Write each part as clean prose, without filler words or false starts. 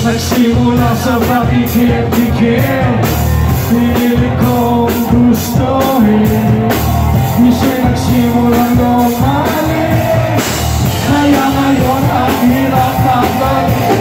Nagsimula sa pakikip-kikip, pinili kong gustuhin. Di siya nagsimula lumalik, kaya ngayon ang hirap tagbalik.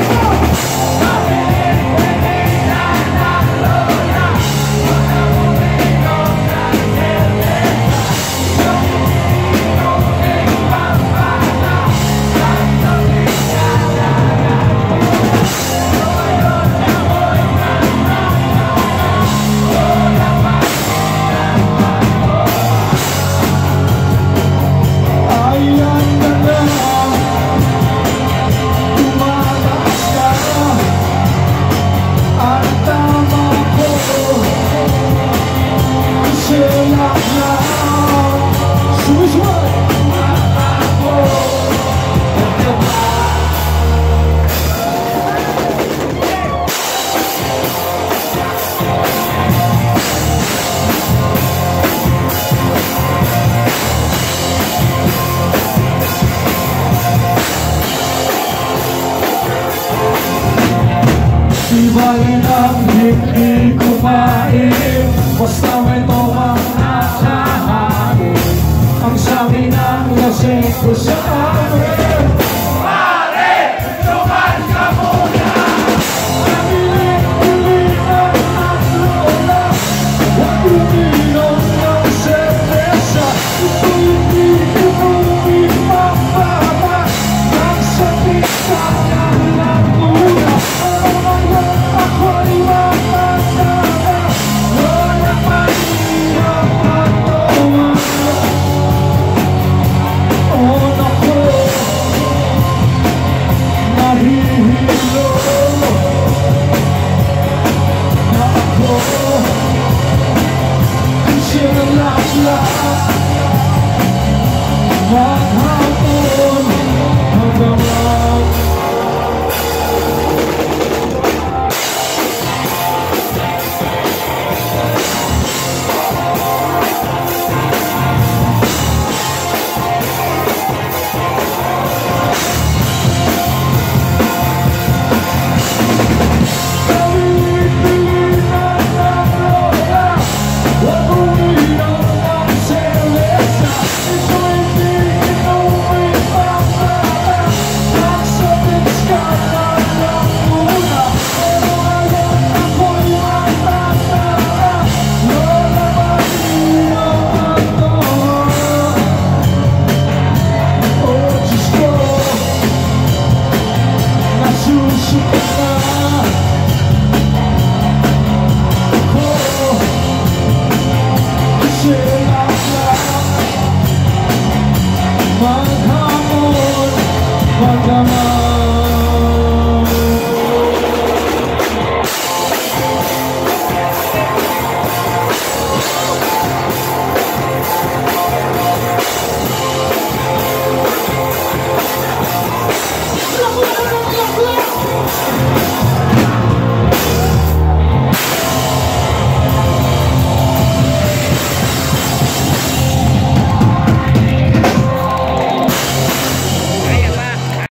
Di bali ang hindi kumain, basta may tawang nakahain. Ang sabi ng lasing ko sa amin, pare, suman ka muna. Nabiling-bilinan ang lola, huwag uminom ng cerveza. Ito hindi umipapaba, ang sakit ka ng laguna. Ako'y makasama, wala pa hirap at tumayo. Oh naku, nahihilo na ako. Sinalaklak, maghapon hanggang maghapon, maghapon.